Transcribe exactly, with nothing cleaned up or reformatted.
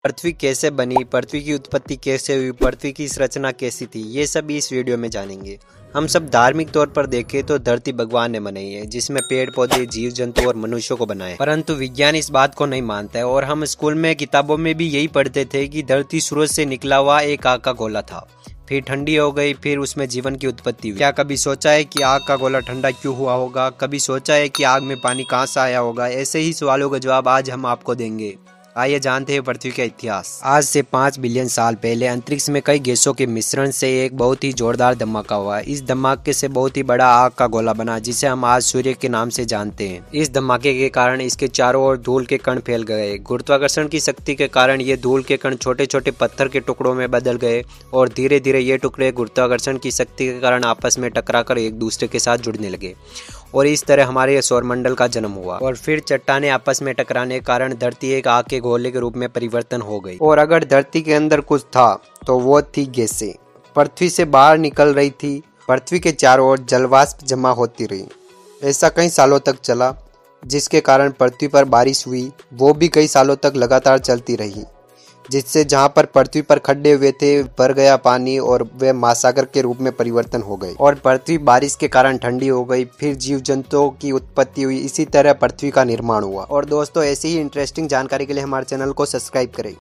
पृथ्वी कैसे बनी, पृथ्वी की उत्पत्ति कैसे हुई, पृथ्वी की संरचना कैसी थी, ये सब इस वीडियो में जानेंगे। हम सब धार्मिक तौर पर देखें तो धरती भगवान ने बनाई है, जिसमें पेड़ पौधे, जीव जंतु और मनुष्यों को बनाया। परंतु विज्ञान इस बात को नहीं मानता है और हम स्कूल में किताबों में भी यही पढ़ते थे कि धरती सूरज से निकला हुआ एक आग का गोला था, फिर ठंडी हो गई, फिर उसमें जीवन की उत्पत्ति हुई। क्या कभी सोचा है कि आग का गोला ठंडा क्यों हुआ होगा? कभी सोचा है कि आग में पानी कहाँ से आया होगा? ऐसे ही सवालों का जवाब आज हम आपको देंगे। आइए जानते हैं पृथ्वी का इतिहास। आज से पाँच बिलियन साल पहले अंतरिक्ष में कई गैसों के मिश्रण से एक बहुत ही जोरदार धमाका हुआ। इस धमाके से बहुत ही बड़ा आग का गोला बना, जिसे हम आज सूर्य के नाम से जानते हैं। इस धमाके के कारण इसके चारों ओर धूल के कण फैल गए। गुरुत्वाकर्षण की शक्ति के कारण ये धूल के कण छोटे छोटे पत्थर के टुकड़ों में बदल गए और धीरे धीरे ये टुकड़े गुरुत्वाकर्षण की शक्ति के कारण आपस में टकराकर एक दूसरे के साथ जुड़ने लगे और इस तरह हमारे सौरमंडल का जन्म हुआ। और फिर चट्टानें आपस में टकराने के कारण धरती एक आग के गोले के रूप में परिवर्तन हो गई। और अगर धरती के अंदर कुछ था तो वो थी गैसें, पृथ्वी से बाहर निकल रही थी। पृथ्वी के चारों ओर जलवाष्प जमा होती रही। ऐसा कई सालों तक चला, जिसके कारण पृथ्वी पर बारिश हुई, वो भी कई सालों तक लगातार चलती रही, जिससे जहां पर पृथ्वी पर खड्डे हुए थे भर गया पानी और वे महासागर के रूप में परिवर्तन हो गए और पृथ्वी बारिश के कारण ठंडी हो गई। फिर जीव जंतुओं की उत्पत्ति हुई। इसी तरह पृथ्वी का निर्माण हुआ। और दोस्तों, ऐसी ही इंटरेस्टिंग जानकारी के लिए हमारे चैनल को सब्सक्राइब करें।